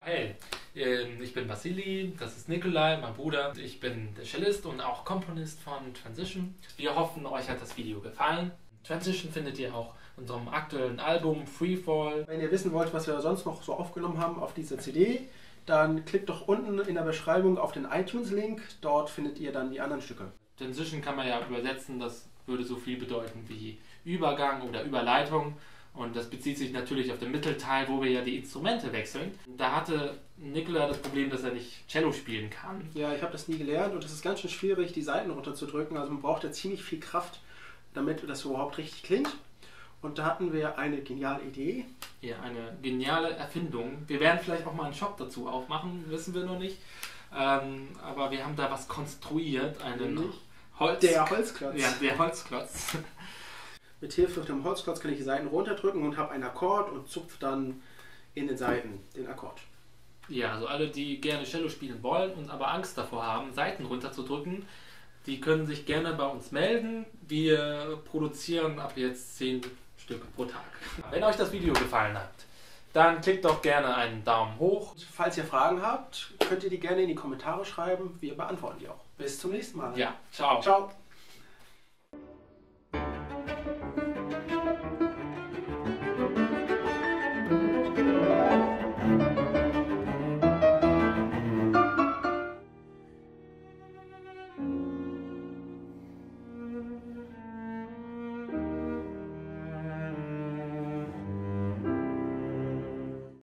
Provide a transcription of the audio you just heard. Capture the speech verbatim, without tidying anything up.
Hey, ähm, ich bin Vassili, das ist Nikolai, mein Bruder. Ich bin der Cellist und auch Komponist von Transition. Wir hoffen, euch hat das Video gefallen. Transition findet ihr auch in unserem aktuellen Album Freefall. Wenn ihr wissen wollt, was wir sonst noch so aufgenommen haben auf dieser C D, dann klickt doch unten in der Beschreibung auf den iTunes-Link. Dort findet ihr dann die anderen Stücke. Transition kann man ja übersetzen, das würde so viel bedeuten wie Übergang oder Überleitung. Und das bezieht sich natürlich auf den Mittelteil, wo wir ja die Instrumente wechseln. Da hatte Nikolai das Problem, dass er nicht Cello spielen kann. Ja, ich habe das nie gelernt und es ist ganz schön schwierig, die Saiten runterzudrücken. Also man braucht ja ziemlich viel Kraft, damit das überhaupt richtig klingt. Und da hatten wir eine geniale Idee. Ja, eine geniale Erfindung. Wir werden vielleicht auch mal einen Shop dazu aufmachen, wissen wir noch nicht. Ähm, aber wir haben da was konstruiert, einen Holz... Der Holzklotz. Ja, der Holzklotz. Mit Hilfe von dem Holzklotz kann ich die Saiten runterdrücken und habe einen Akkord und zupfe dann in den Saiten den Akkord. Ja, also alle, die gerne Cello spielen wollen und aber Angst davor haben, Saiten runterzudrücken, die können sich gerne bei uns melden. Wir produzieren ab jetzt zehn Stücke pro Tag. Wenn euch das Video gefallen hat, dann klickt doch gerne einen Daumen hoch. Falls ihr Fragen habt, könnt ihr die gerne in die Kommentare schreiben. Wir beantworten die auch. Bis zum nächsten Mal. Ja, ciao. Ciao.